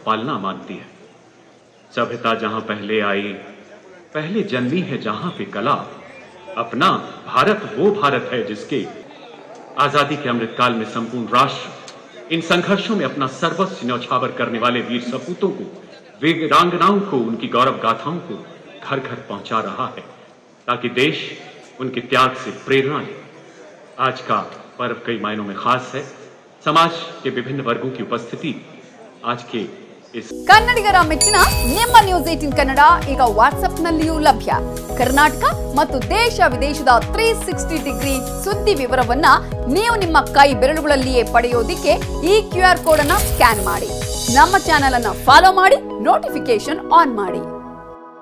पालना मानती है। सभ्यता जहां पहले आई, पहले जन्मी है जहां पे कला। अपना भारत वो भारत है जिसके आजादी के अमृतकाल में संपूर्ण राष्ट्र इन संघर्षों में अपना सर्वस्व न्यौछावर करने वाले वीर सपूतों को, वीरांगनाओं को, उनकी गौरव गाथाओं को घर घर पहुंचा रहा है, ताकि देश उनके त्याग से प्रेरणा ले। आज का पर्व कई मायनों में खास है। समाज के विभिन्न वर्गों की उपस्थिति आज के इस ಕನ್ನಡಿಗರ ಮೆಚ್ಚಿನ ನಿಮ್ಮ ನ್ಯೂಸ್ 18 ಕನ್ನಡ ಈಗ ವಾಟ್ಸ್ಆಪ್ ನಲ್ಲಿಯೂ ಲಭ್ಯ। ಕರ್ನಾಟಕ ಮತ್ತು ದೇಶ ವಿದೇಶದ 360 ಡಿಗ್ರಿ ಸುದ್ದಿ ವಿವರವನ್ನ ನೀವು ನಿಮ್ಮ ಕೈ ಬೆರಳುಗಳಲ್ಲಿಯೇ ಪಡೆಯೋದಿಕ್ಕೆ ಈ QR ಕೋಡ್ ಅನ್ನು ಸ್ಕ್ಯಾನ್ ಮಾಡಿ, ನಮ್ಮ ಚಾನೆಲ್ ಅನ್ನು ಫಾಲೋ ಮಾಡಿ, ನೋಟಿಫಿಕೇಶನ್ ಆನ್ ಮಾಡಿ।